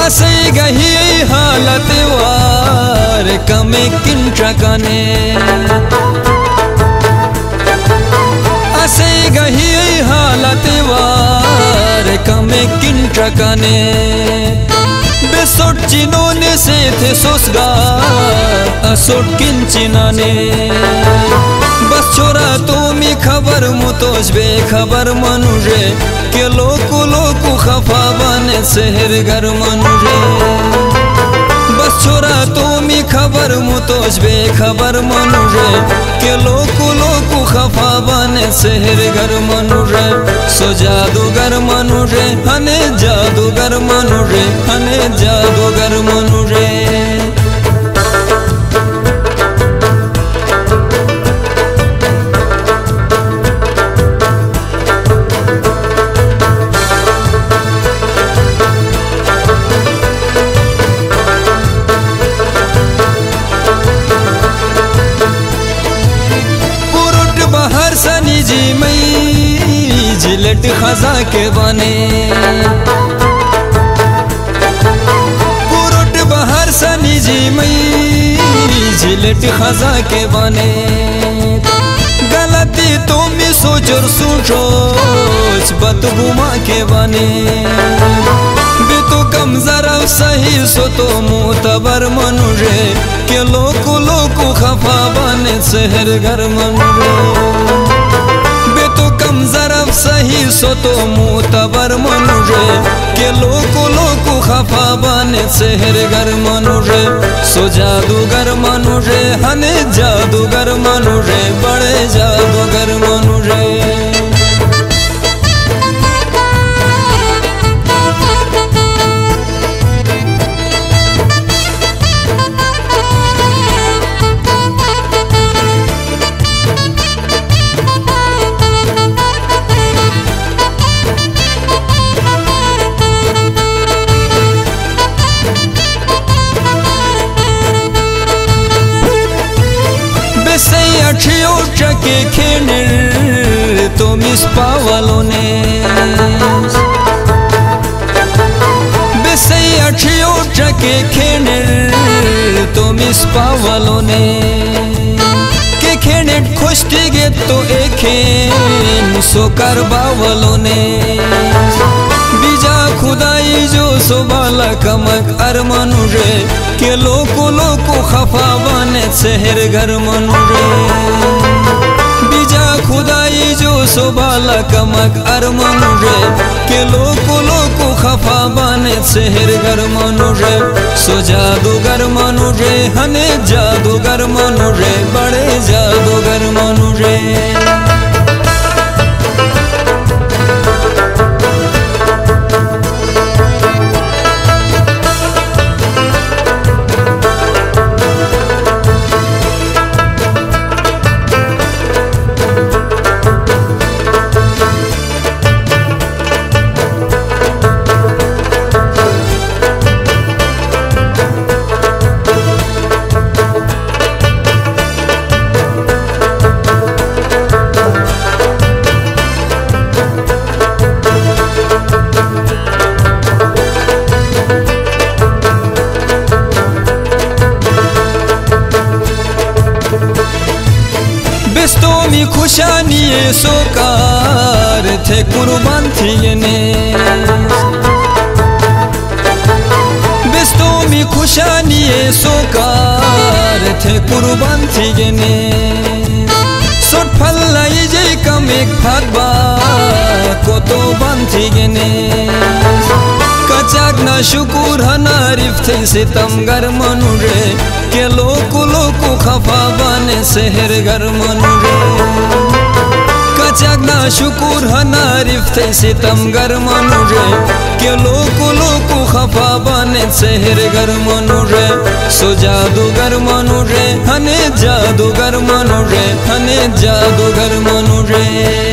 असे गही हालत वार कमे किंचकने असे गही हालत वार कमे किंचकने बेसोट चिनोने से थे सोसगा असोट किंचिनाने बस छोरा तुम्ही खबर मुतोज बेखबर मनुजे के लोकु लोकु खफा बने शहर घर मनुजे बस छोरा तुम्ही खबर मुतोज बेखबर मनुजे के लोकु लोकु खफा बने शहर घर मनुजे सो जादूगर मनुजे हने जादूगर मनुजे हने जादूगर मनुजे जिलट खजा के बने पुरुट बहर सनी जी मई जिलट खजा के बने गलती तुम सोचो सोच बतगुमा के बने तो कम जरा सही सो तो मुतबर मनुजे के लोकु लोकु खफा बने शहर घर मनुजे तो कम जरब सही सो तो मुतबर मनुजे के लोकु लोकु खफा बने शहर घर मनुजे सो जादूगर मनुजे हने जादूगर मनुजे बड़े जादूगर मनुजे अठियो चके खेनर तो मिस पावलोने बेसई अठियो चके खेनर तो मिस पावलोने के खेनेट खुश्ती गे तो एखेन सो कर बावलोने बीजा खुदाई जो सो बाला कमक अर मनुजे के लोकु लोकु खफा बने शहर घर मनुजे बीजा खुदाई जो सो बाला कमक अर मनुजे के लोकु लोकु खफा बने शहर घर मनुजे सो जादूगर मनुजे हने जादूगर मनुजे बड़े जादूगर मनुजे बेस्तोमी खुशानी सोकार थे कुर्बान थी ने बेस्तोमी खुशानी सोकार थे कुर्बान थी ने सोट फल्लाई जे कम एक फागबा को तो बंथी ने कचाक ना शुकुर हनारिफ थे सितमगर मनुरे के लोकु लोकु खफा बने शहर घर मनुरे कचाक ना शुकुर हनारिफ थे सितमगर मनुरे के लोकु लोकु खफा बने शहर घर मनुरे सो जादूगर मनुरे हने जादूगर मनुरे हने जादूगर मनुरे